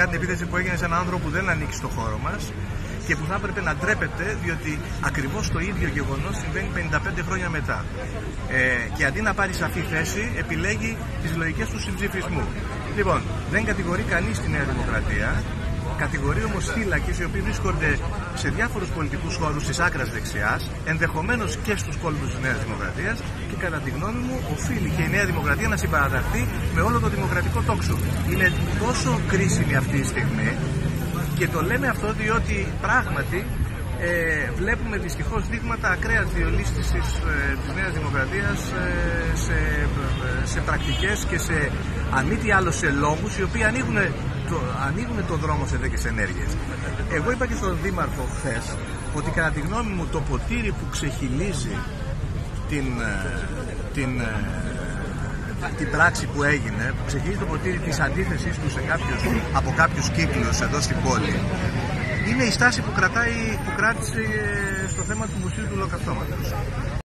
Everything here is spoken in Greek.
ειδικά την επίθεση που έγινε σε έναν άνθρωπο που δεν ανήκει στο χώρο μας και που θα έπρεπε να ντρέπεται, διότι ακριβώς το ίδιο γεγονός συμβαίνει 55 χρόνια μετά. Και αντί να πάρει σαφή θέση, επιλέγει τις λογικές του συμψηφισμού. Λοιπόν, δεν κατηγορεί κανείς τη Νέα Δημοκρατία, κατηγορεί όμως θύλακες οι οποίοι βρίσκονται σε διάφορους πολιτικούς χώρους της άκρας δεξιάς, ενδεχομένως και στους κόλπους της Νέας Δημοκρατίας, και κατά τη γνώμη μου οφείλει και η Νέα Δημοκρατία να συμπαραταχθεί με όλο το δημοκρατικό τόξο. Είναι τόσο κρίσιμη αυτή η στιγμή. Και το λέμε αυτό διότι πράγματι βλέπουμε δυστυχώς δείγματα ακραίας διολίσθησης της Νέας Δημοκρατίας σε πρακτικές και σε, αν μη τι άλλο, σε λόγους οι οποίοι ανοίγουν το δρόμο σε τέτοιες ενέργειες. Εγώ είπα και στον Δήμαρχο χθες ότι κατά τη γνώμη μου το ποτήρι που ξεχυλίζει την πράξη που έγινε, που ξεχύλει το ποτήρι της αντίθεσης του από κάποιους κύκλους εδώ στην πόλη, είναι η στάση που κράτησε στο θέμα του Μουσείου του Ολοκαυτώματος.